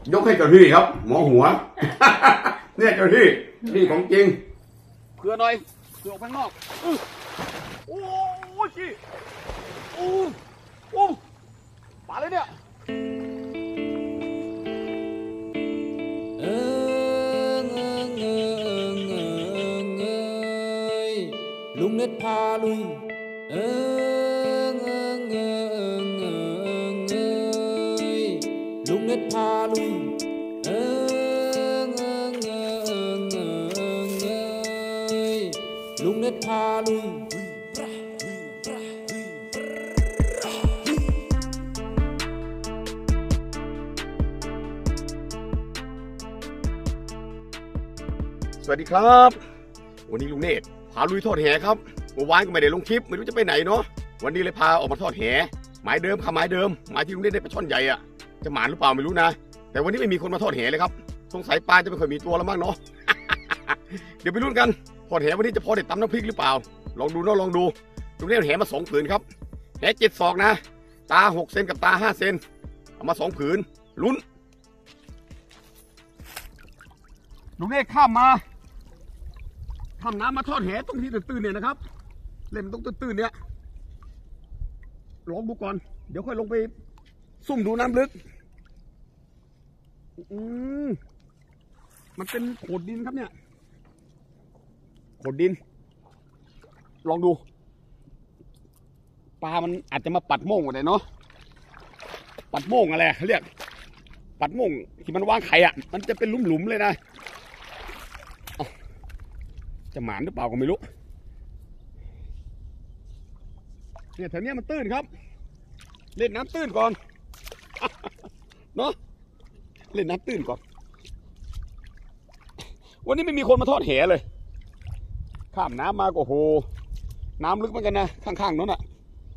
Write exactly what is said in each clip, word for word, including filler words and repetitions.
ยกให้เจ้าที่ครับหมอหัวเนี่ยเจ้าที่นี่ของจริงเพื่อหน่อยเพื่อออกข้างนอกโอ้ยจีโอ้โอ้ปลาเลยเนี่ยเอิงเอิงเอิงเอิงเอยลุงเน็ตพาลุยเอิงเอิงเอิงเอิงเอยลุงเน็ตพาลุยเอิงเอิงเอิงเอิงเอยลุงเน็ตพาลุยสวัสดีครับวันนี้ลุงเนตรพาลุยทอดแหครับเมื่อวานก็ไม่ได้ลงคลิปไม่รู้จะไปไหนเนาะวันนี้เลยพาออกมาทอดแหหมายเดิมค่ะหมายเดิมหมายที่ลุงเนตรได้ปลาช่อนใหญ่อะจะหมานหรือเปล่าไม่รู้นะแต่วันนี้ไม่มีคนมาทอดแหเลยครับสงสัยปลาจะไม่ค่อยมีตัวแล้วมั้งเนาะ เดี๋ยวไปลุ้นกันทอดแหวันนี้จะพอได้ตำน้ำพริกหรือเปล่าลองดูเนาะลองดูลุงเนตรแหมาสองผืนครับแหเจ็ดศอกนะตาหกเซนกับตาห้าเซนเอามาสองผืนลุ้นลุงเนตรข้ามมาทำน้ำมาทอดแหตรงที่ตื้นๆเนี่ยนะครับเล่นตรงตื้นๆเนี่ยลองดูก่อนเดี๋ยวค่อยลงไปซุ่มดูน้ำลึกอืมมันเป็นโขดดินครับเนี่ยโขดดินลองดูปลามันอาจจะมาปัดโม่งอะไรเนาะปัดโม่งอะไรเขาเรียกปัดโม่งที่มันวางไข่อ่ะมันจะเป็นหลุมๆเลยนะจะหมานหรือเปล่าก็ไม่รู้เนี่ยแถวนี้มันตื้นครับเล่นน้ำตื้นก่อนเนาะเล่นน้ำตื้นก่อนวันนี้ไม่มีคนมาทอดแหเลยข้ามน้ำมาก็โหน้ำลึกเหมือนกันนะข้างๆนั้นอ่ะ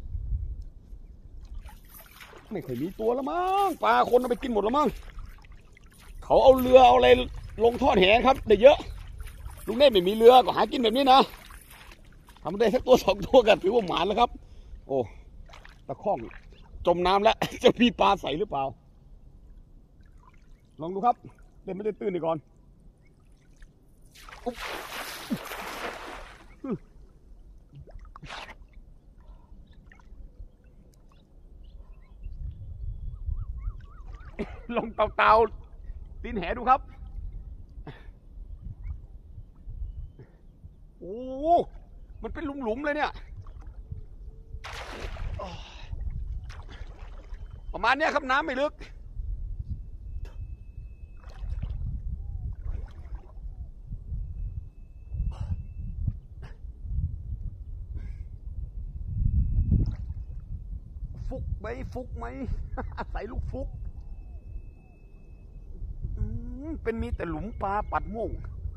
ไม่เคยมีตัวแล้วมั้งปลาคนเอาไปกินหมดแล้วมั้งเขาเอาเรือเอาอะไรลงทอดแหครับได้เยอะลุงเนตรไม่มีเรือก็หากินแบบนี้นะทำได้สักตัวสองตัวกันถือว่าหมานแล้วครับโอ้ตะข้องจมน้ำแล้วจะมีปลาใส่หรือเปล่าลองดูครับเล่นไม่ได้ตื้นดีก่อนลงเตาเตาตีนแหดูครับโอ้มันเป็นหลุมๆเลยเนี่ยประมาณนี้ครับน้ำไม่ลึกฟุกไหมฟุกไหม ใส่ลูกฟุกเป็นมีแต่หลุมปลาปัดโม่ง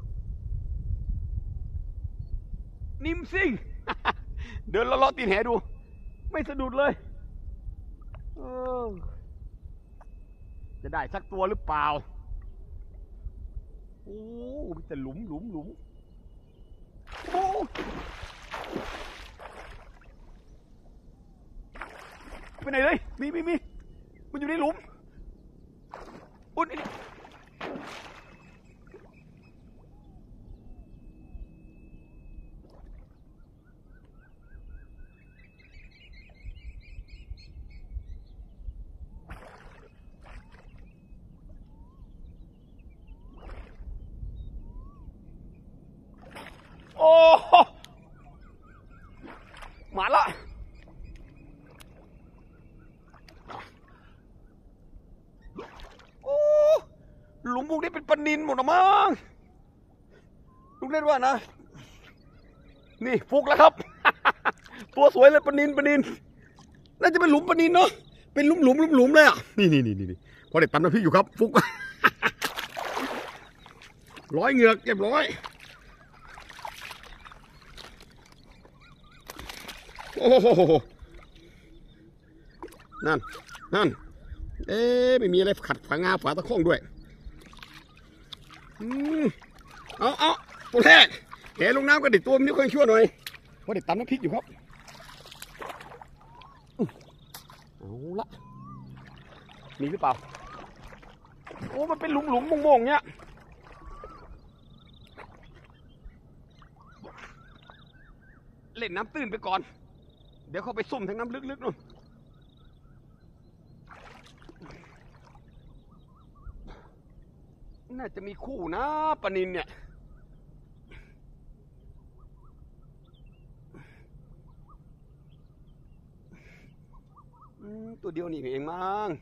นิ่มซิ่ง เดินเลาะๆตีนแหดูไม่สะดุดเลยเออจะได้สักตัวหรือเปล่าโอ้มีแต่หลุมหลุมหลุมโอ้ไปไหนเลยมีมีมีมันอยู่ในหลุมอุ้ยโอ้หมาละโอ้หลุมพวกนี้เป็นปนินหมดนะมั้งลุงเล่นว่านะนี่ฟุกแล้วครับ ตัวสวยเลยปนินปนินน่าจะเป็นหลุมปนินเนาะเป็นหลุมหลุมหลุมหลุมเลยอ่ะนี่นี่นี่นี่พอเด็ดตำน้ำพริกอยู่ครับฟุก ร้อยเหงือกเรียบร้อยโอ้โหนั่นนั่นเอ๊ะไม่มีอะไรขัดฝางาฝาตะข้องด้วยอืมเอาเอาตัวแรกแหลงน้ำก็เด็ดตัวมันนี่ค่อยชั่วหน่อยเพราะเด็ดตำน้ำพริกอยู่ครับเอาละมีหรือเปล่าอ้มันเป็นหลุมหลุมมงมงเนี้ยเล่นน้ำตื้นไปก่อนเดี๋ยวเขาไปซุ่มทางน้ำลึกๆนู่นน่าจะมีคู่นะปลานิลเนี่ยตัวเดียวนี่เองมั้ง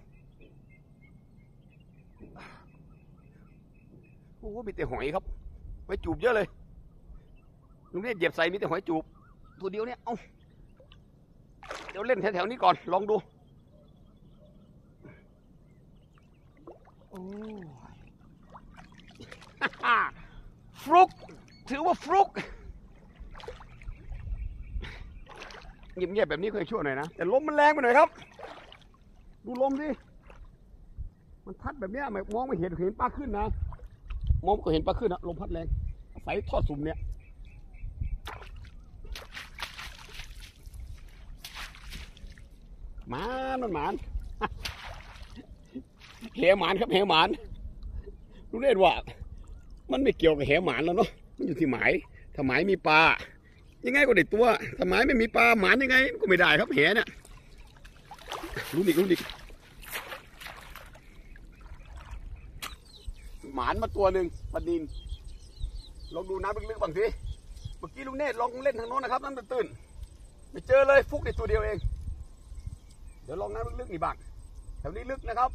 โอ้มีแต่หอยครับหอยจูบเยอะเลยลุงเนี่ยเหยียบใส่มีแต่หอยจูบตัวเดียวเนี่ยเอาเดี๋ยวเล่นแถวๆนี้ก่อนลองดูโอ้ฟลุกถือว่าฟลุกเงียบๆแบบนี้เคยชั่วหน่อยนะแต่ลมมันแรงไปหน่อยครับดูลมสิมันพัดแบบนี้มองไม่เห็นเห็นปลาขึ้นนะมองก็เห็นปลาขึ้นนะลมพัดแรงใส่ทอดสุ่มเนี่ยหมานมันหมานแหหมานครับแหหมานรู้ได้ว่ามันไม่เกี่ยวกับแหหมานแล้วเนาะมันอยู่ที่หมายถ้าหมายมีปลายังไงก็ได้ตัวถ้าหมายไม่มีปลาหมานยังไงก็ไม่ได้ครับแหเนี่ยรู้ดิรู้ดิหมานมาตัวหนึ่งปลาดินลองดูน้ำลึกๆบ้างสิเมื่อกี้ลุงเนตรลองเล่นทางโน้นนะครับน้ำตื้นไม่เจอเลยฟุกในตัวเดียวเองเดี๋ยวลองน้ำลึกๆนี่บ้างแถวนี้ลึกนะครับ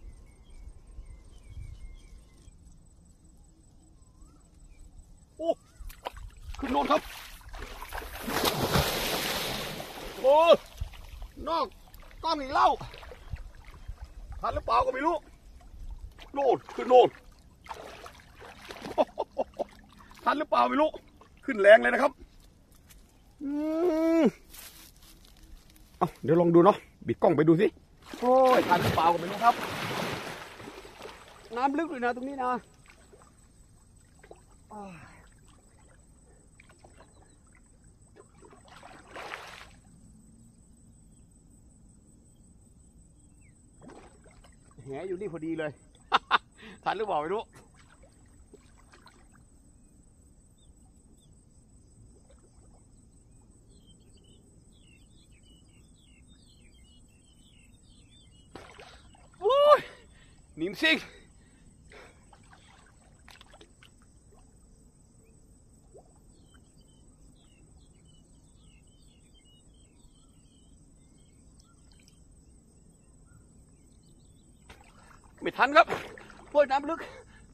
โอ้ขึ้นโน้นครับโอ้นอกกล้องอีกแล้วทันหรือเปล่าก็ไม่รู้โน่นขึ้นโน่นทันหรือเปล่าไม่รู้ขึ้นแรงเลยนะครับอืมเอาเดี๋ยวลองดูเนาะบิดกล้องไปดูสิโอ้ยทันหรือเปล่าก็ไม่รู้ครับน้ำลึกเลยนะตรงนี้นะแหอยู่นี่พอดีเลย ทันหรือเปล่าไม่รู้โอ้ยหนิมซิงไม่ทันครับโอ้ยน้ำลึก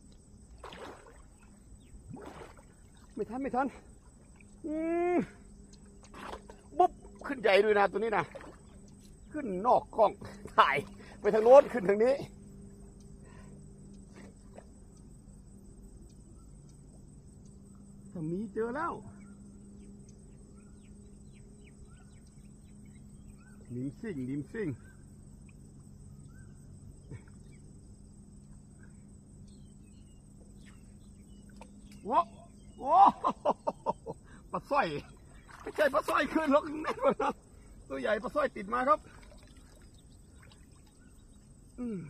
ไม่ทันไม่ทันอืมบุ๊บขึ้นใหญ่ด้วยนะตัวนี้นะขึ้นนอกกล้องถ่ายไปทางโน้นขึ้นทางนี้ถ้ามีเจอแล้วนิมซิ่งนิมซิ่งโอ้โหปลาสร้อยไม่ใช่ปลาสร้อยขึ้นหรอกแน่นอนนะตัวใหญ่ปลาสร้อยติดมาครับอืม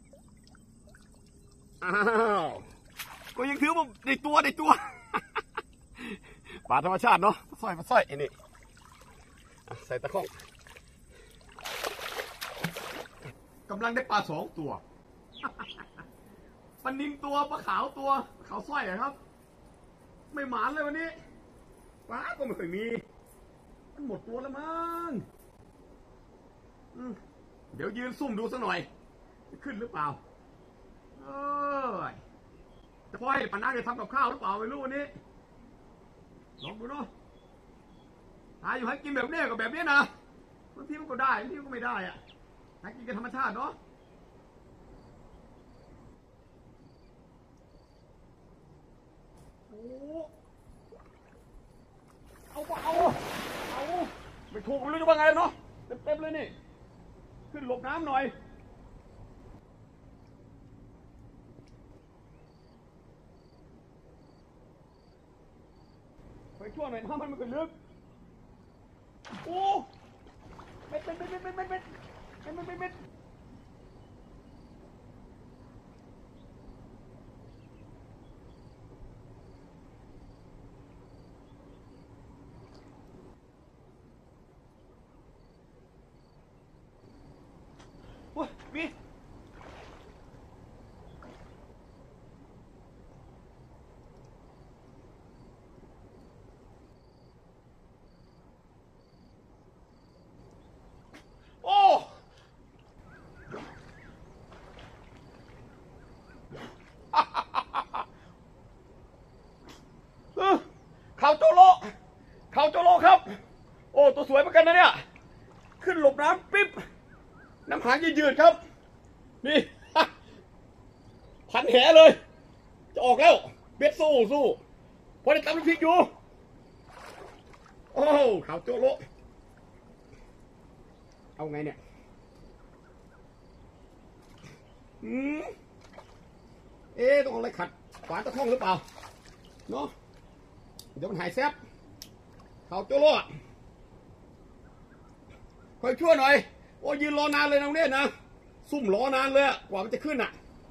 อ้าวก็ยังถือว่าในตัวในตัวปลาธรรมชาติเนาะปลาสร้อยปลาสร้อยไอ้นี่ใส่ตะข้องกำลังได้ปลาสองตัวปลานิลตัวปลาขาวตัวขาวสร้อยครับไม่หมานเลยวันนี้ปลาก็ไม่เคยมีมันหมดตัวแล้วมั้งเดี๋ยวยืนซุ่มดูสักหน่อยจะขึ้นหรือเปล่าเออจะพ่อให้ปานาจะทำกับข้าวหรือเปล่าไม่รู้วันนี้ลองดูเนาะหาอยู่ให้กินแบบนี้กับแบบนี้นะบางทีมันก็ได้บางทีมันก็ไม่ได้อะหากินกันธรรมชาติเนาะโอ้เอาเอาเอาไม่ถูกไม่รู้จะว่าไงเนาะเต็มๆเลยนี่ขึ้นหลบน้ำหน่อยไปช่วงหน่อยน้ำมันมันก็ลึกโอ้เม็ดเม็ดเม็ดเม็ดเม็ดเม็ดเม็ดเม็ดเม็ดเม็ดยืดๆครับนี่ พันแหเลยจะออกแล้วเบ็ดสู้สู้พอได้ตำน้ำพริกอยู่โอ้ข่าวโจโลเอาไงเนี่ยอืมเอ๊ะต้องเอาอะไรขัดฝาตะท่องหรือเปล่าเนาะเดี๋ยวมันหายแซ่บข่าวโจโลคอยช่วยหน่อยโอ้ยืนรอนานเลยน้องเนี่ยนะซุ่มรอนานเลยกว่ามันจะขึ้นอ่ะ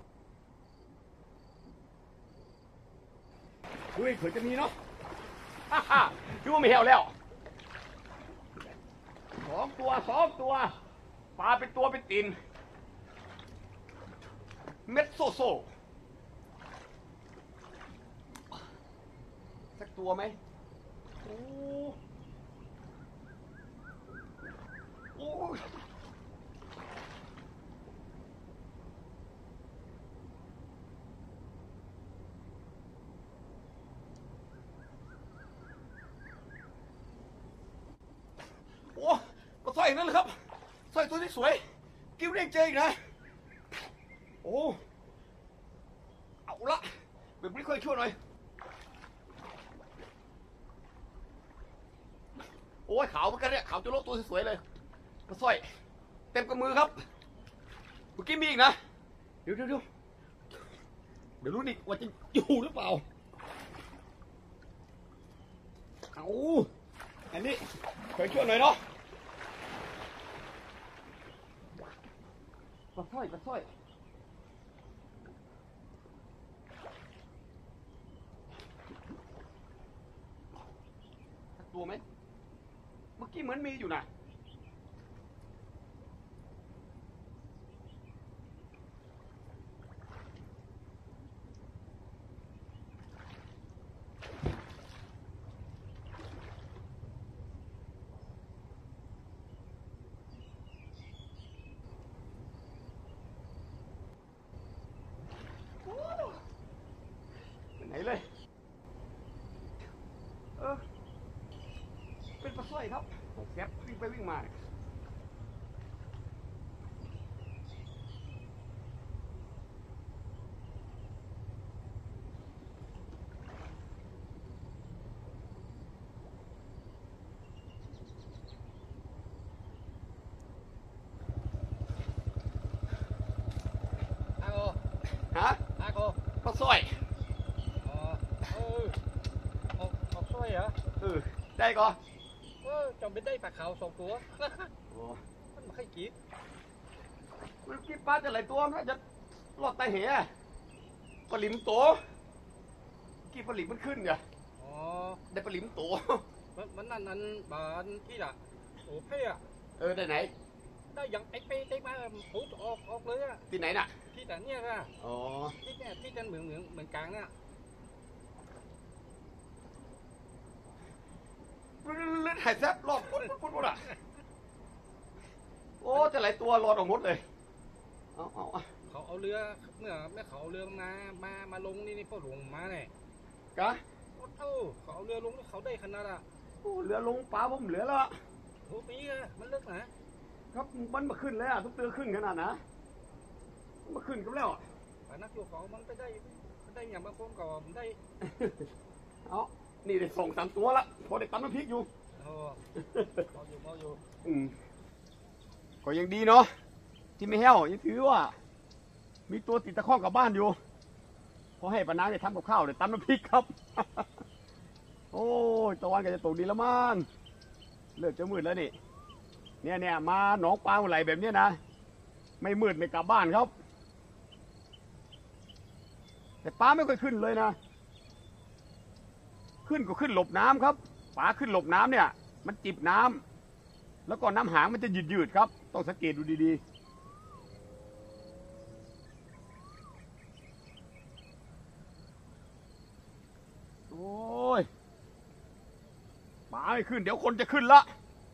ดูเผื่อจะมีเนาะฮ่าฮ่าดูว่าไม่เหี่ยวแล้วสองตัวสองตัวปลาเป็นตัวเป็นตีนเม็ดโซโซสักตัวไหมโอ้โอ้โอ้ก็สร้อยนั่นแหละครับสร้อยตัวที่สวยกิ้วเด้งเจอีกนะโอ้เอาละเบบนี้ค่อยช่วยหน่อยโอ้ยขาวเหมือนกันเนี่ยขาวจะโลตัวสวยเลยกระสร้อยเต็มกระมือครับเมื่อกี้มีอีกนะเดี๋ยวเดี๋ยวเดี๋ยวเดี๋ยวรู้ดิว่าจะอยู่หรือเปล่าเอาอันนี้เคยช่วยหน่อยเนาะกระสร้อยกระสร้อยตัวไหมเมื่อกี้เหมือนมีอยู่นะไหนเลยเออเป็นปลาสร้อยครับแก๊ปวิ่งไปวิ่งมาอาโกฮะอาโกปลาสร้อยอ๋อเออออกออกสร้อยเหรอเออได้ก่อนเออจำเป็นได้ปลาขาวสองตัวโอ้มันไม่ค่อยกินเมื่อกี้ปลาจะหลายตัวน่าจะรอดใต้เหวปลาหลิมโตกี่ปลาหลิมมันขึ้นเนี่ยอ๋อได้ปลาหลิมโตมันมันนั่นนั่นบานที่ละโอ้เพ่อะเออได้ไหนได้ยังไอ้เป้เต็กมาปุ๊บออกออกเลยอะที่ไหนน่ะที่แต่เนี่ยอะอ๋อที่เนี่ยที่กันเหมือนเหมือนเหมือนกลางเนี่ยเล่นหายแซ่บรอดพุดพุดพุดอ่ะโอ้จะหลายตัวรอดออกหมดเลยเอาเอาเอาเขาเอาเรือเมื่อแม่เขาเอาเรือมามามาลงนี่นี่พ่อหลวงมาเนี่ยกะโอ้โหเขาเอาเรือลงแล้วเขาได้ขนาดอะโอ้เหลือลงปลาผมเหลือแล้วอะโอ้ปีอะมันเลิกนะครับมันมาขึ้นแล้วอะทุกเตือขึ้นขนาดนะมันมาขึ้นกันแล้วอะปลานักโยเขามันไปได้มันได้อย่างบางคนก็มันได้เอานี่ได้ส่งสามตัวละพอได้ตำน้ำพริกอยู่โอ้เมาอยู่เมาอยู่อืมก็ยังดีเนาะที่ไม่แห้วยังถือว่า มีตัวติดตะข้องกับบ้านอยู่พอให้ปานางได้ทำกับข้าวได้ตำน้ำพริกครับ โอ้ยตะวันก็จะตกดีแล้วมั้งเลิกจะมืดแล้วนี่เนี่ยเนี่ยมาหนองปลาไหลแบบเนี้ยนะไม่มืดไม่กลับบ้านครับ แต่ปลาไม่ค่อยขึ้นเลยนะ ขึ้นก็ขึ้นหลบน้ำครับปลาขึ้นหลบน้ำเนี่ย มันจิบน้ำแล้วก็น้ำหางมันจะยืดยืดๆครับ ต้องสังเกตดูดีๆ โอ้ยปลาไม่ขึ้นเดี๋ยวคนจะขึ้นละ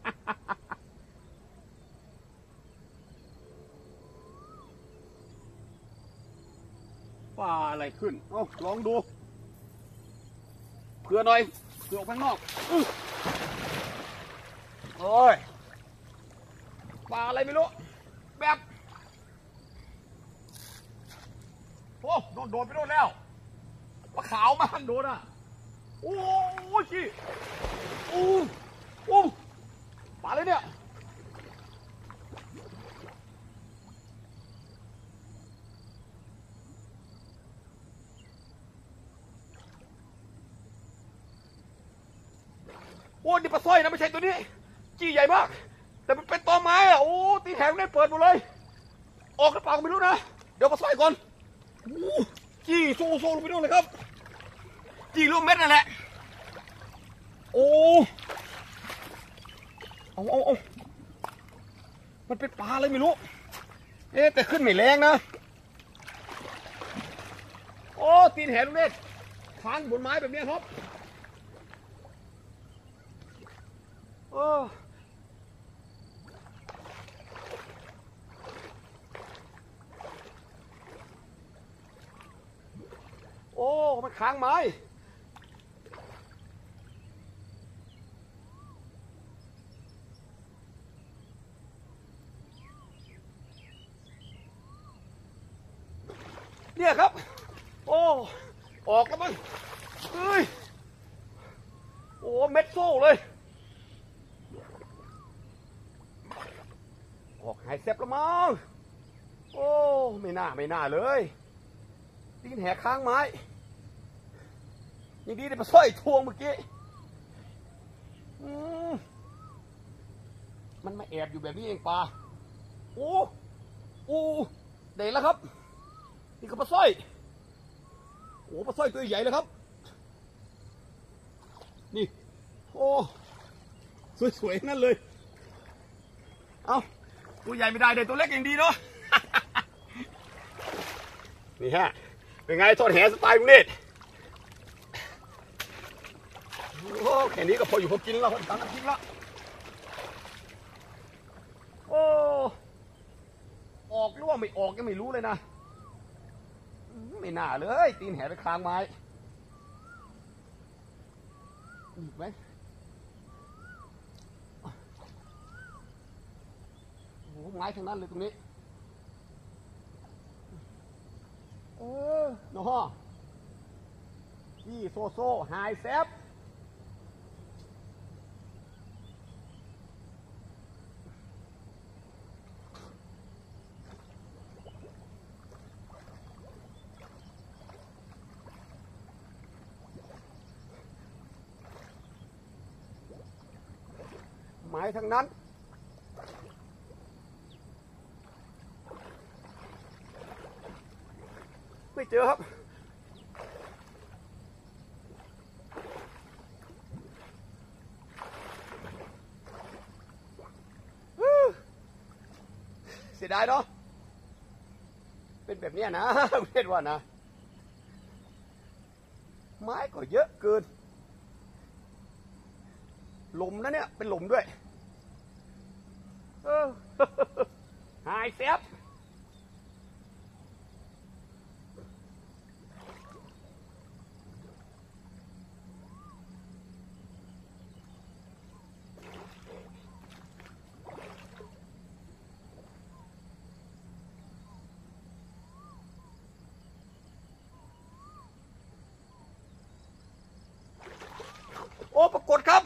ปลาอะไรขึ้นเอาลองดูเผื่อหน่อยเผื่อออกข้างนอกอื้อโอ้ยปลาอะไรไม่รู้แบบอ้โดนโดนไปโดนแล้วปลาขาวมันโดนอ่ะโอ้ยจีโอ้โอ้ปลาเลยเนี่ยโอ้นี่ปลาสร้อยนะไม่ใช่ตัวนี้จี้ใหญ่มากแต่มันเป็นตอไม้อ่ะโอ้ตีแหงได้เปิดหมดเลยออกหรือเปล่าไม่รู้นะเดี๋ยวปลาสร้อยก่อนโอ้จี้โซ่โซ่ลงไปด้วยเลยครับจี้รวมเม็ดนั่นแหละโอ้เอาเอาเอามันเป็นปลาอะไรไม่รู้เอ๊ะแต่ขึ้นไม่แรงนะโอ้ตีนแหงลูกเล็กค้างบนไม้แบบนี้ครับโอ้โอ้มันค้างไม้เนี่ยครับโอ้ออกแล้วมั้งเฮ้ยโอ้เม็ดโซ่เลยออกหายเซ็บแล้วมั้งโอ้ไม่น่าไม่น่าเลยตีนแหกค้างไม้ยังดีได้มาสร้อยทวงเมื่อกี้มันมาแอบอยู่แบบนี้เองปลาโอ้โอ้เด็กแล้วครับนี่ก็ปลาสร้อยโอ้ปลาสร้อยตัวใหญ่เลยครับนี่โอ้สวยๆนั่นเลยเอาตัวใหญ่ไม่ได้เด็กตัวเล็กอย่างดีเนาะ นี่ฮะเป็นไงทอดแหสไตล์ลุงเนตรโอ้แค่นี้ก็พออยู่พอกินแล้วพอตังค์กินแล้วโอ้ออกหรือว่าไม่ออกก็ไม่รู้เลยนะไม่น่าเลยตีนแหไปค้างไม้อีกไหมโอ้ไม้ทั้งนั้นเลยตรงนี้เออเนาะที่โซโซ่ไฮแซฟไม้ทั้งนั้นไม่เจอครับเสียดายเนาะเป็นแบบนี้นะเรียกว่านะไม้ก็เยอะเกินหลุมนะเนี่ยเป็นหลุมด้วยเออหายเซฟโอ้ปรากฏครับ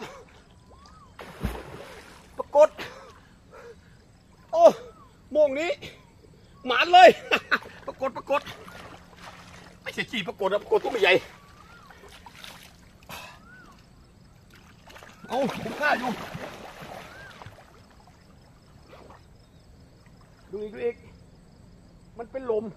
ปรากฏโอ้โมงนี้หมานเลย ปรากฏปรากฏไม่ใช่ขี้ปรากฏนะปรากฏตัวไม่ใหญ่เอาผมฆ่าอยู่ดูอีกดูอีกมันเป็นลม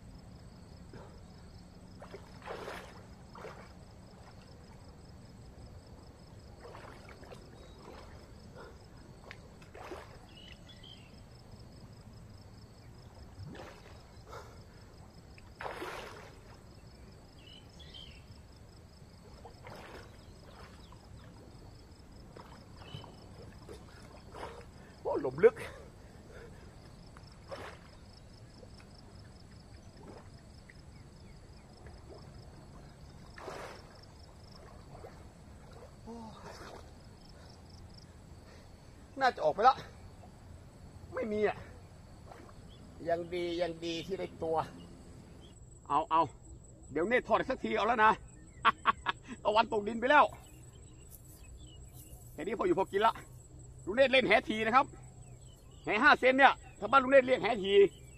หลุมลึกน่าจะออกไปแล้วไม่มีอ่ะยังดียังดีที่ได้ตัวเอาเอาเดี๋ยวเนตทอดสักทีเอาแล้วนะ ตะวันตกดินไปแล้วแค่นี้พออยู่พอกินละลุงเนตเล่นแหทีนะครับแหห้าเซนเนี่ยถ้าบ้านลุงเนตเรียกแหที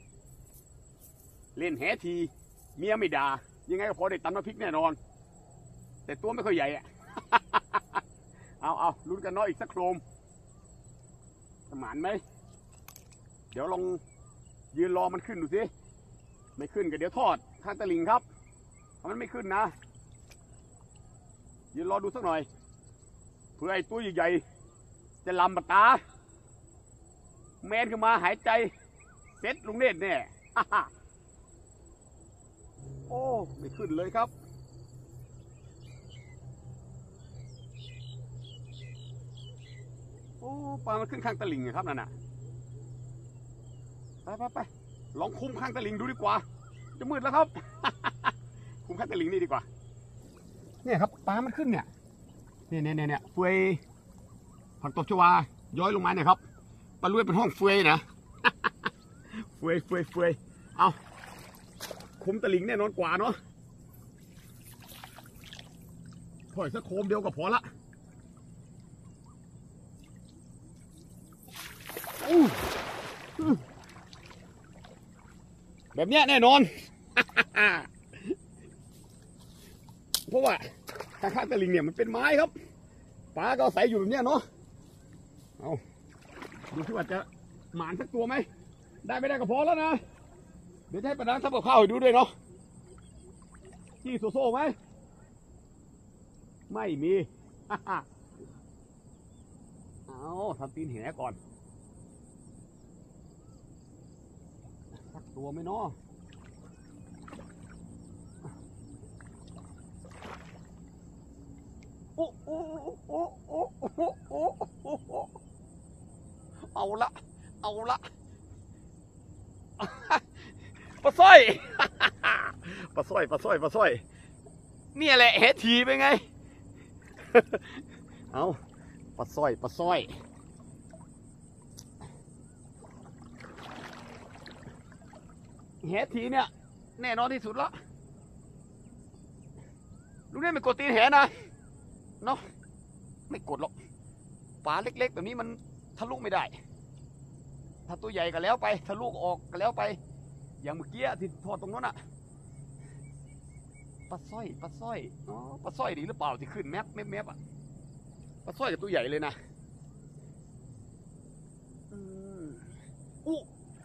เล่นแหทีเมียไม่ด่ายังไงก็พอได้ตำน้ำพริกแน่นอนแต่ตัวไม่ค่อยใหญ่อะ เอาเอาลุ้นกันเนาะอีกสักโครมสมานไหมเดี๋ยวลองยืนรอมันขึ้นดูสิไม่ขึ้นก็เดี๋ยวทอดข้างตะลิงครับถ้ามันไม่ขึ้นนะยืนรอดูสักหน่อยเพื่อไอ้ตัวใหญ่ๆจะลำบตาแมนขึ้นมาหายใจเซ็ตลุงเนตรเนี่ย โอ้ไม่ขึ้นเลยครับโอ้ปลามันขึ้นข้างตะลิงครับนั่นน่ะไปไปไปลองคุมข้างตะลิงดูดีกว่าจะมืดแล้วครับ คุมข้างตะลิงนี่ดีกว่าเนี่ยครับปลามันขึ้นเนี่ยเนี่ยเนี่ยเนี่ยเฟยผักตบชวาย้อยลงมาเนี่ยครับปลาลุยเป็นห้องเฟยนะ เฟยเฟยเฟยเอาคุมตะลิงแน่นอนกว่าเนาะถอยสักโคมเดียวก็พอละแบบเนี้ยแน่นอน เพราะว่าข้างๆตะลิงเนี่ยมันเป็นไม้ครับปลาก็ใส่อยู่แบบเนี้ยเนาะเอาดูที่ว่าจะหมานสักตัวไหมได้ไม่ได้ก็พอแล้วนะเดี๋ยวจะให้ประดานทำกับข้าวให้ดูด้วยเนาะจี้โซโซ่ไหมไม่มี เอาทำตีนแหก่อนสักตัวไหมเนาะโอ้โอ้โอ้โอ้โอ้โอ้โอ้เอาละเอาละปลาสร้อย ปลาสร้อยปลาสร้อยปลาสร้อยเนี่ยแหละเฮทีไปไง เอาปลาสร้อยปลาสร้อยเฮทีเนี่ยแน่นอนที่สุดละลูกเนี่ยไม่กดตีนแหนะเนาะไม่กดหรอกปลาเล็กๆแบบนี้มันทะลุไม่ได้ถ้าตัวใหญ่ก็แล้วไปทะลุออกก็แล้วไปอย่างเมื่อกี้ที่ทอดตรงนั้นอะปลาสร้อยปลาสร้อยอ๋อปลาสร้อยดีหรือเปล่าที่ขึ้นแมปแมปแมปอะปลาสร้อยกับตัวใหญ่เลยนะอู้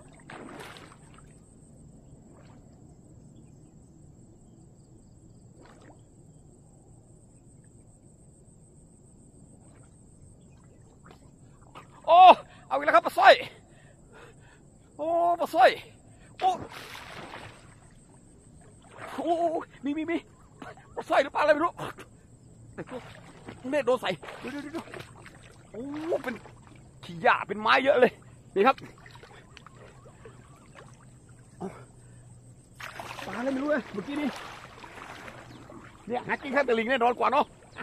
โอ้เอาอีกแล้วครับปลาสร้อยโอ้ปลาสร้อยโอ้โอ้มีมีมีปลาสร้อยหรือปลาอะไรไม่รู้แต่ก็เน็ตโดนใส่ดูดูดูโอ้เป็นขี้หญ้าเป็นไม้เยอะเลยนี่ครับปลาอะไรไม่รู้เลยเมื่อกี้นี่เนี่ยหากินข้างตะลิงแน่นอนกว่าเนาะ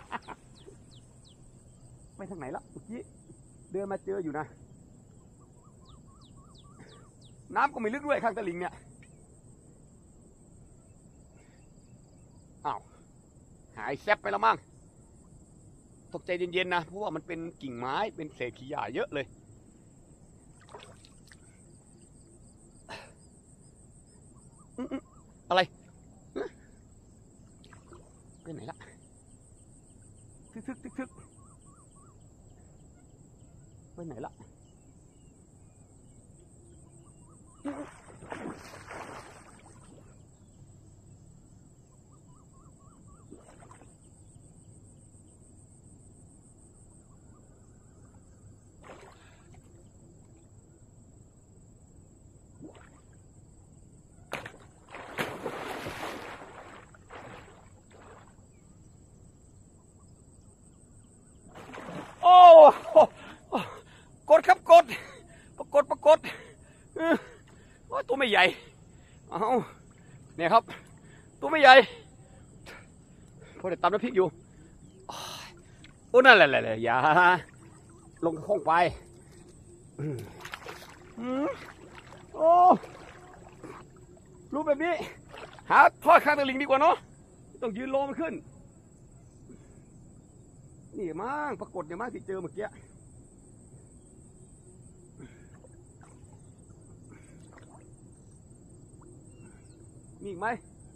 ไปทางไหนละเมื่อกี้เดินมาเจออยู่นะน้ำก็ไม่ลึกด้วยข้างตะลิงเนี่ยอ้าวหายแซบไปแล้วมั้งตกใจเย็นๆนะเพราะว่ามันเป็นกิ่งไม้เป็นเศษขี้หญ้าเยอะเลยอะไรไปไหนละทึกทึกทึกทึกไปไหนละกดครับกดปรากฏปรากฏโอ้ตัวไม่ใหญ่เอาเนี่ยครับตัวไม่ใหญ่พอได้ตำน้ำพริกอยู่โอ้นั่นแหละแหละอย่าลงข้องไปโอ้รู้แบบนี้หาทอดข้างตะลิงดีกว่าเนาะต้องยืนโลมันขึ้นนี่มั่งปรากฏเนี่ยมั่งที่เจอเมื่อกี้มีอีกไหม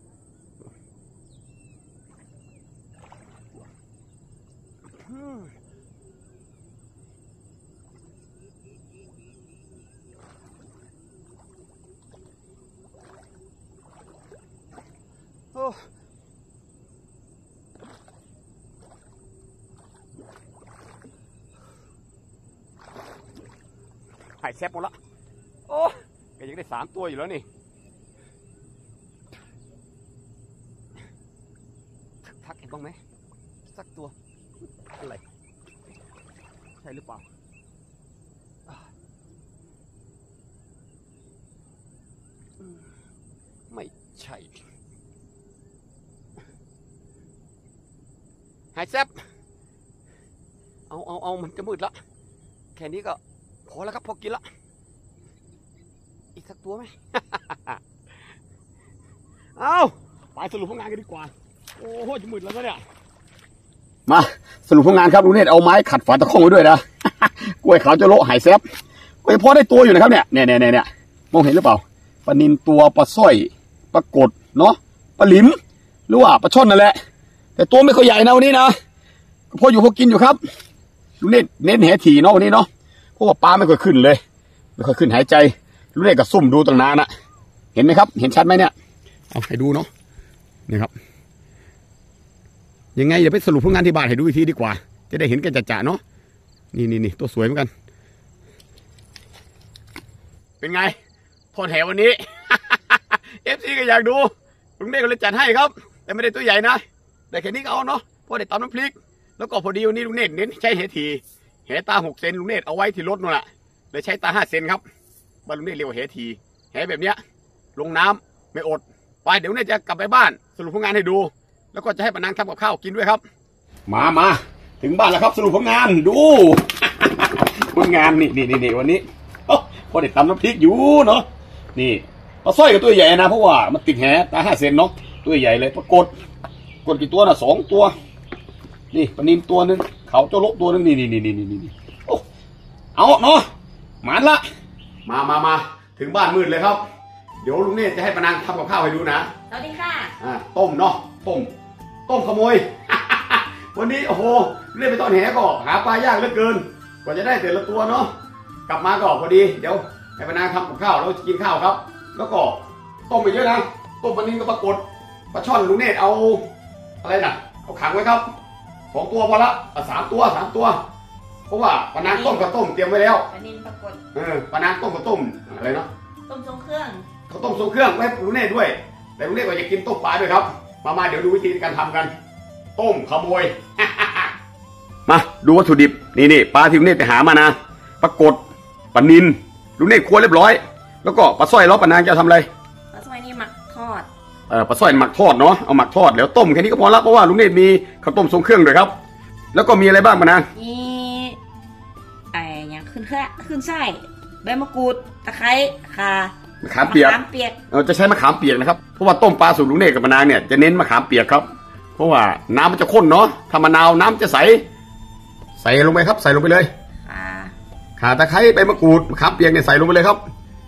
โอ้หายแซ่บหมดละโอ้แกยังได้สามตัวอยู่แล้วนี่ทักเห็นบ้างไหมสักตัวอะไรใช่หรือเปล่าไม่ใช่หายแซ่บเอาเอาเอามันจะมืดละแค่นี้ก็พอแล้วครับพอกินละอีกสักตัวไหม เอาไปสรุปผลงานกันดีกว่าโอ้โหจะมืดแล้วเนี่ยมาสรุปผลงานครับลุงเนตรเอาไม้ขัดฝาตะข้องไว้ด้วยนะ กล้วยขาวจะโละหายแซ่บก็ยังพอได้ตัวอยู่นะครับเนี่ยเนี่ยเนี่ยเนี่ยมองเห็นหรือเปล่าปลานิลตัวปลาสร้อยปลากดเนาะปลาหลิมหรือว่าปลาช่อนนั่นแหละแต่ตัวไม่ค่อยใหญ่นะวันนี้นะพออยู่พอกินอยู่ครับลุงเนตรเน้นแหถี่เนาะวันนี้เนาะเพราะว่าปลาไม่ค่อยขึ้นเลยไม่ค่อยขึ้นหายใจลุงเนตรก็ซุ่มดูตั้งนานนะเห็นไหมครับเห็นชัดไหมเนี่ยเอาให้ดูเนาะนี่ครับยังไงอย่าไปสรุปผลงานที่บ้านให้ดูอีกทีดีกว่าจะได้เห็นกันจ่าๆเนาะนี่นี่นี่ตัวสวยเหมือนกันเป็นไงทอดแหวันนี้ เอฟซีก็อยากดูลุงเนตรก็เลยจัดให้ครับแต่ไม่ได้ตัวใหญ่นะแต่แค่นี้ก็เอาเนาะพอได้ตำน้ำพริกแล้วก็พอดีวันนี้ลุงเนตรเน้นใช้แหถี่แหตาหกเซนลุงเนตรเอาไว้ที่รถนู่นแหละเลยใช้ตาห้าเซนครับบ้านลุงเนตรเรียกว่าแหถี่แหแบบเนี้ยลงน้ำไม่อดไปเดี๋ยวเนี่ยจะกลับไปบ้านสรุปผลงานให้ดูแล้วก็จะให้ป้านางทำกับข้าวกินด้วยครับมามาถึงบ้านแล้วครับสรุปผลงานดู ผลงานนี่นี่นี่วันนี้พอได้ตำน้ำพริกอยู่เนาะนี่ปลาสร้อยกับตัวใหญ่นะเพราะว่ามันติดแหตาห้าเซนเนาะตัวใหญ่เลยปรากฏกดกี่ตัวน่ะสองตัวนี่ปลานิลตัวนึงเขาเจ้าโลตัวนึงนี่นี่นี่นี่นี่โอ้เอาเนาะหมานละมามามาถึงบ้านมืดเลยครับเดี๋ยวลุงเนตรจะให้ป้านางทำกับข้าวให้ดูนะสวัสดีค่ะอ่าต้มเนาะต้มต้มขโมย วันนี้โอ้โหเล่นไปตอนแหก็หาปลายากเหลือเกินกว่าจะได้แต่ละตัวเนาะกลับมาก็พอดีเดี๋ยวให้ป้านางทำกับข้าวแล้วกินข้าวครับแล้วก็ต้มไปเยอะนะต้มปลานิลก็ปรากฏปลาช่อนลุงเนตรเอาอะไรนะเอาขังไว้ครับสองตัวพอละสามตัวสามตัวเพราะว่าป้านางต้มกับต้มเตรียมไว้แล้วปลานิลปรากฏเออป้านางต้มกับต้มอะไรเนาะต้มทรงเครื่องเขาต้มทรงเครื่องไว้ลุงเนตรด้วยแต่ลุงเนตรก็อยากกินต้มปลาด้วยครับมามาเดี๋ยวดูวิธีการทำกันต้มขโมย มาดูวัตถุดิบนี่นี่ปลาที่ลุงเนตรไปหามานะปรากฏปลานิลลุงเนตรคั่วเรียบร้อยแล้วก็ปลาสร้อยล้อป้านางจะทำอะไรปลาสร้อยนี่หมักทอดเออปลาสร้อยหมักทอดเนาะเอาหมักทอดแล้วต้มแค่นี้ก็พอละเพราะว่าลุงเนตรมีข้าวต้มทรงเครื่องด้วยครับแล้วก็มีอะไรบ้างป้านางมีไอ้อย่างขึ้นแค่ขึ้นไส้ใบมะกรูดตะไคร้ข่ามะขามเปียกมะขามเปียกเออจะใช้มะขามเปียกนะครับเพราะว่าต้มปลาสูตรลุงเนตรกับป้านางเนี่ยจะเน้นมะขามเปียกครับเพราะว่าน้ำมันจะข้นเนาะถ้ามะนาวน้ำจะใสใส่ลงไปครับใส่ลงไปเลยข่าข่าตะไคร้ใบมะกรูดมะขามเปียกเนี่ยใส่ลงไปเลยครับ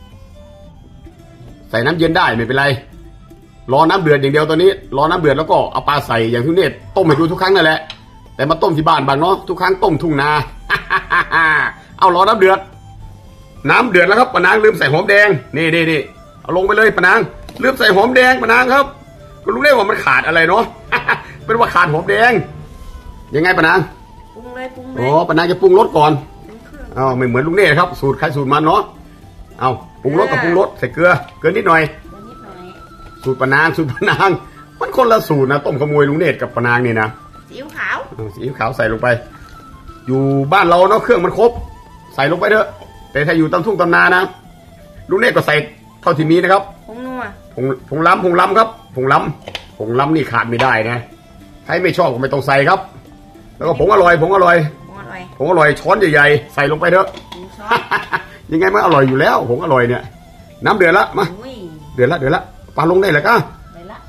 ใส่น้ำเย็นได้ไม่เป็นไรรอน้ำเดือดอย่างเดียวตอนนี้รอน้ำเดือดแล้วก็เอาปลาใส่อย่างที่ลุงเนตรต้มให้ดูทุกครั้งนั่นแหละแต่มาต้มที่บ้านบางเนาะทุกครั้งต้มทุ่งนา เอารอน้ำเดือดน้ำเดือดแล้วครับป้านางลืมใส่หอมแดงนี่นี่นี่เอาลงไปเลยป้านางลืมใส่หอมแดงป้านางครับก็รู้ได้ว่ามันขาดอะไรเนาะ เป็นว่าขาดหอมแดงยังไงป้านางปรุงเลยปรุงเลยอ๋อป้านางจะปรุงรสก่อนอ้าวไม่เหมือนลุงเนตรครับสูตรใครสูตรมันเนาะเอาปรุงรสกับปรุงรสใส่เกลือเกลือนิดหน่อยสูตรป้านางสูตรป้านางมันคนละสูตรนะต้มขโมยลุงเนตรกับป้านางนี่นะซีอิ๊วขาวซีอิ๊วขาวใส่ลงไปอยู่บ้านเราเนาะเครื่องมันครบใส่ลงไปเถอะแต่ถ้าอยู่ตามทุ่งตามนานะลุงเนตรก็ใส่เท่าที่มีนะครับผงนัวผงผงล้ำผงล้ำครับผงล้ำผงล้ำนี่ขาดไม่ได้นะใครไม่ชอบก็ไม่ต้องใส่ครับแล้วก็ผงอร่อยผงอร่อยผงอร่อยผงอร่อยช้อนใหญ่ๆใส่ลงไปเถอะยังไงมันอร่อยอยู่แล้วผงอร่อยเนี่ยน้ำเดือดละมาเดือดละเดือดละปลาลงได้แล้วก็ได้ละ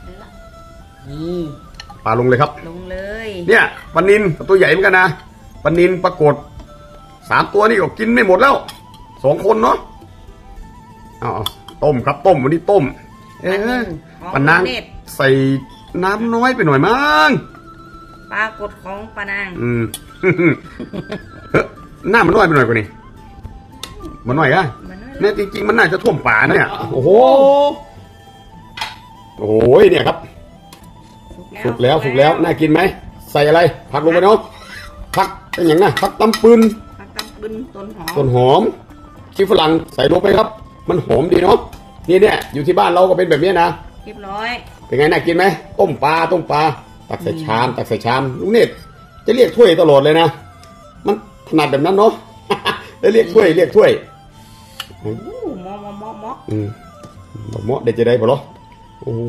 นี่ปลาลงเลยครับลงเลยเนี่ยปลานินตัวใหญ่เหมือนกันนะปลานินปรากฏสามตัวนี่ก็กินไม่หมดแล้วสองคนเนาะเอาเอาต้มครับต้มวันนี้ต้มเอ๊ะปลานางใส่น้ำน้อยไปหน่อยมั้งปลากดของปลานางอืม หน้ามันน้อยไปหน่อยกว่านี้มันน้อยอะมันน้อยเนี่ยจริงๆมันน่าจะท่วมป่านะเนี่ยโอ้โหโอ้ยเนี่ยครับสุกแล้วสุกแล้วน่ากินไหมใส่อะไรผักลงไปเนาะผักเป็นอย่างน่ะผักตำปืนผักตำปึนต้นหอมต้นหอมชีฝรั่งใส่ลงไปครับ มันหอมดีเนาะนี่เนี่ยอยู่ที่บ้านเราก็เป็นแบบนี้นะเรียบร้อยเป็นไงน่ากินไหมต้มปลาต้มปลาตักใส่ชามตักใส่ชามลุงเนตรจะเรียกถ้วยตลอดเลยนะมันถนัดแบบนั้นเนาะ จะเรียกถ้วยเรียกถ้วยอู้หมอหมอหมอหมออืมบอกเหมาะเด็ดจะได้ปะเหรอโอ้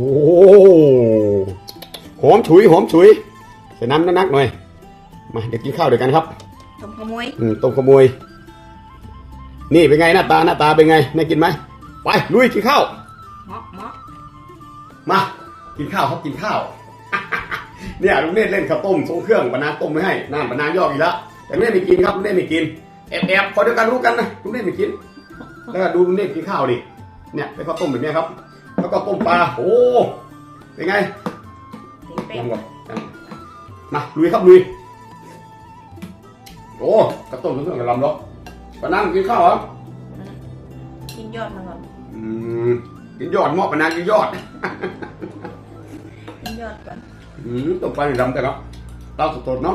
หอมฉุยหอมฉุยใส่น้ำนักๆหน่อยมาเดี๋ยวกินข้าวด้วยกันครับต้มขโมยอืมต้มขโมยนี่เป็นไงหน้าตาหน้าตาเป็นไงน่ากินไหมไปลุยกินข้าวหมอหมอมากินข้าวครับกินข้าว เนี่ยลุงเนตรเล่นข้าวต้มทรงเครื่องปนางต้มไม่ให้น้ำปนางยอกอีกแล้วแต่ลุงเนตรไม่กินครับลุงเนตรไม่กินแอบแอบพอเดียวกันรู้กันนะลุงเนตรไม่กินแล้วก็ดูลุงเนตรกินข้าวดิเนี่ยเป็นข้าวต้มแบบนี้ครับแล้วก็ต้มปลาโอ้เป็นไงเป๊ะลองก่อนมาลุยครับลุยโอ้ข้าวต้มทรงเครื่องกับลำเนาะปนางกินข้าวเหรอกินยอดมาก่อนอืมกินยอดหม้อปนางกินยอดกินยอดก่อนอืมต้มปลาในดำแต่เนาะเต้าสดๆเนาะ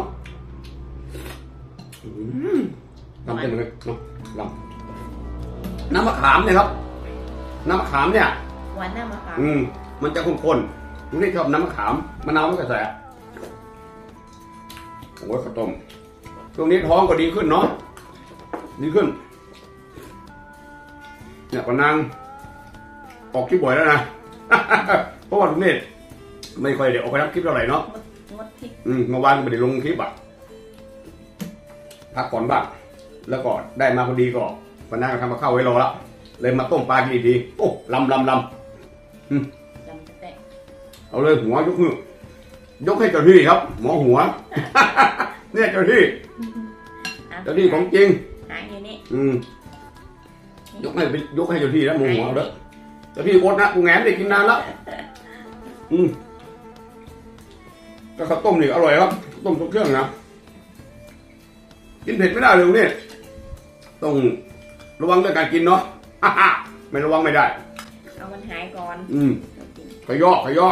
อืมดำเต็มเลยเนาะดำน้ำมะขามเนี่ยครับน้ำมะขามเนี่ยหวานหน้ามะขามอืมมันจะข้นๆลุงนี่ชอบน้ำมะขามมะนาวไม่กระแสโอ้ยข้าวต้มช่วงนี้ท้องก็ดีขึ้นเนาะดีขึ้นเนี่ยปนางออกคลิปบ่อยแล้วนะ เพราะว่าลุงนี่ไม่ค่อยได้ออกไปรับคลิปเท่าไหร่เนาะงดพริกอืมเมื่อวานก็ไม่ได้ลงคลิปอ่ะพักก่อนบ้างแล้วก็ได้มาพอดีก็วันนั้นก็ทำมาเข้าวไว้รอแล้วเลยมาต้มปลากินดีๆโอ้ลำลำลำอืมจำแตะเอาเลยหัวยกมือยกให้เจ้าที่ครับ หมอหัว เนี่ยเจ้าที่เจ้าที่ของจริงหางอยู่นี่อืมยกให้ไปยกให้เจ้าที่แล้วหมอหัวเอาเด้อเจ้าที่โคตรนะกูแงนได้กินนานแล้วอืมก็ข้าวต้มนี่อร่อยครับต้มทุกเครื่องนะกินเผ็ดไม่ได้เลยเนี่ยต้องระวังเรื่องการกินเนาะ ไม่ระวังไม่ได้เอามันหายก่อนอืมขยอกขยอก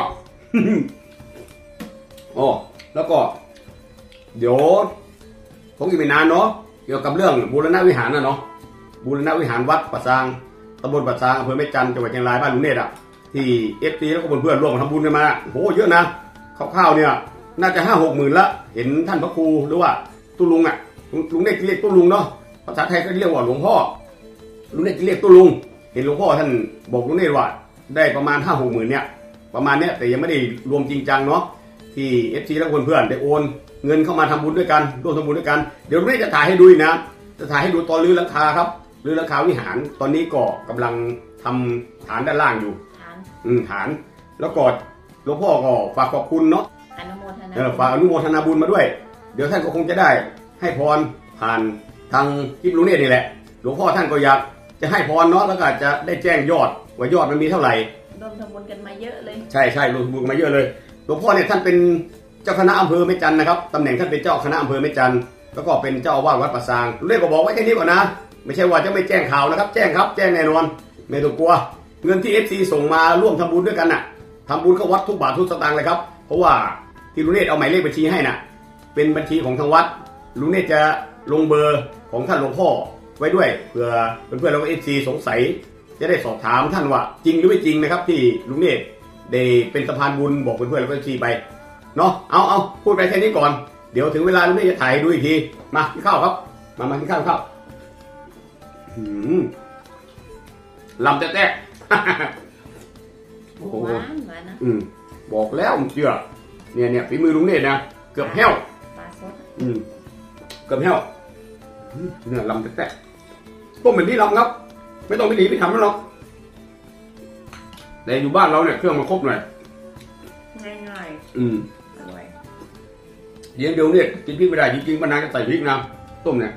โอ้แล้วก็ เดี๋ยวคงอีกไม่นานเนาะเกี่ยวกับเรื่องบูรณะวิหารนะเนาะบูรณะวิหารวัดปะซางตำบลปะซางอำเภอแม่จันทร์จังหวัดเชียงรายบ้านลุงเนตรอ่ะที่เอฟซีแล้วก็เพื่อนๆร่วมกันทำบุญกันมาโหเยอะนะคร่าวๆเนี่ยน่าจะห้าหกหมื่นละเห็นท่านพระครูหรือว่าตู้ลุงอ่ะลุงเนตรเรียกตู้ลุงเนาะภาษาไทยก็เรียกว่าหลวงพ่อลุงเนตรเรียกตู้ลุงเห็นหลวงพ่อท่านบอกลุงเนตรว่าได้ประมาณห้าหกหมื่นเนี่ยประมาณเนี้ยแต่ยังไม่ได้รวมจริงจังเนาะที่เอฟซีแล้วเพื่อนๆได้โอนเงินเข้ามาทำบุญด้วยกันร่วมทำบุญด้วยกันเดี๋ยวลุงเนตรจะถ่ายให้ดูนะจะถ่ายให้ดูตอนรื้อหลังคาครับรื้อหลังคาวิหารตอนนี้ก็กำลังทำฐานด้านล่างอยู่ฐานอืมฐานแล้วก็หลวงพ่อก็ฝากขอบคุณเนาะอนุโมทนาเออฝากอนุโมทนาบุญมาด้วย เดี๋ยวท่านก็คงจะได้ให้พรผ่านทางคลิปลุงเนตรนี่แหละหลวงพ่อท่านก็อยากจะให้พรเนาะแล้วก็จะได้แจ้งยอดว่ายอดมันมีเท่าไหร่รวมทำบุญกันมาเยอะเลยใช่ใช่รวมบุญมาเยอะเลยหลวงพ่อเนี่ยท่านเป็นเจ้าคณะอำเภอแม่จันทร์นะครับตำแหน่งท่านเป็นเจ้าคณะอำเภอแม่จันทร์แล้วก็เป็นเจ้าอาวาสวัดปะซางลุงเนตรก็บอกไว้แค่นี้ก่อนนะไม่ใช่ว่าจะไม่แจ้งข่าวนะครับแจ้งครับแจ้งแน่นอนไม่ต้องกลัวเงินที่ เอฟ ซี ส่งมาร่วมทำบุญด้วยกันน่ะทำบุญเข้าวัดทุกบาททุกสตางค์เลยครับเพราะว่าที่ลุงเนตรเอาหมายเลขบัญชีให้น่ะเป็นบัญชีของทางวัดลุงเนตรจะลงเบอร์ของท่านหลวงพ่อไว้ด้วยเผื่อเพื่อนๆแล้วก็ เอฟ ซี สงสัยจะได้สอบถามท่านว่าจริงหรือไม่จริงนะครับที่ลุงเนตรได้เป็นสะพานบุญบอกเพื่อนๆแล้วก็ เอฟ ซี ไปเนาะเอาเอาพูดไปแค่นี้ก่อนเดี๋ยวถึงเวลาลุงเนตรจะถ่ายดูอีกทีมากินข้าวครับมามากินข้าวข้าวหืมลำแต๊ะๆ โอ้โหหวานหวานนะอืมบอกแล้วมึงเชื่อเนี่ยเนี่ยฝีมือลุงเนตรนะเกือบแห้วปลาสดอืมเกือบแห้วอืมเนี่ยลำแต๊ะๆต้มแบบนี้ลำครับ ไม่ต้องไปหนีไปทำแล้วหรอกแต่อยู่บ้านเราเนี่ยเครื่องมันครบหน่อยงง่ายอืมๆอร่อยเดี๋ยวเดี๋ยวเนี่ยกินพริกไม่ได้จริงๆมะนาวจะใส่พริกนะต้มเนี่ย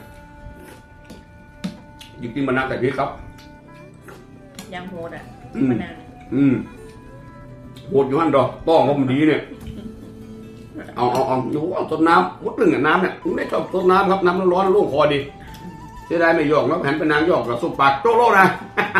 จริงๆมะนาวใส่พริกครับยางโหดอ่ะอืมมะนาวอืมโหดอยู่ฮั่นดอกต้องว่ามันดีเนี่ยเอาเอาเอาอยู่เอาต้นน้ำมุดตึงกับน้ำเนี่ยไม่ชอบต้นน้ำครับน้ำร้อนๆร่วงคอดีเสียดายไม่หยอกแล้วแผ่นเป็นนางหยอกกับสุปปากโจ๊กโลกนะ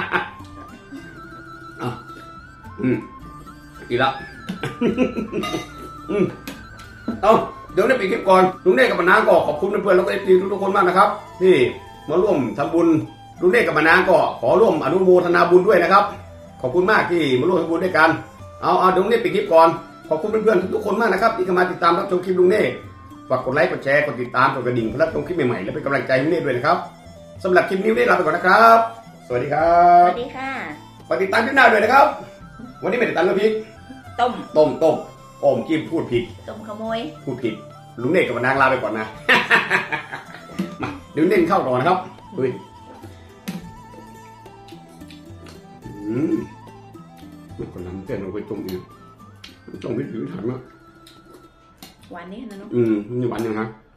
อ่ะอืมอีกแล้ว อืมเอาเดี๋ยวได้ปิดคลิปก่อนลุงเน่กับมะนาวก็ขอบคุณเพื่อนๆแล้วก็เอฟซีทุกๆคนมากนะครับที่มาร่วมทำบุญลุงเน่กับมะนาวก็ขอร่วมอนุโมทนาบุญด้วยนะครับขอบคุณมากที่มาร่วมทำบุญด้วยกันเอาเอาเดี๋ยวลุงเน่ปิดคลิปก่อนขอบคุณเพื่อนๆทุกๆคนมากนะครับที่เข้ามาติดตามรับชมคลิปลุงเน่ฝากกดไลค์กดแชร์กดติดตามกดกระดิ่งเพื่อรับชมคลิปใหม่ๆและเป็นกำลังใจให้ลุงเน่ด้วยนะครับสำหรับคลิปนี้ลุงเน่ลาไปก่อนนะครับ สวัสดีครัสบวัสดีค่ะฝากติดตามคลิปหน้าด้วยนะครับ วันนี้ไม่ได้ตามน้ำพริกต้มต้มต้มโอมจิ้มพูดผิดต้มขโมยพูดผิดลุงเน่กับมานางลาไปก่อนนะ มาเดี๋ยวเน่นเข้าต่อนะครับดูดิอืมไม่คนน้ำเต้นลงไปต้มเองต้มไม่ถึงถังนะหวานนี่นะเนาะอืมนี่หวานยังนะ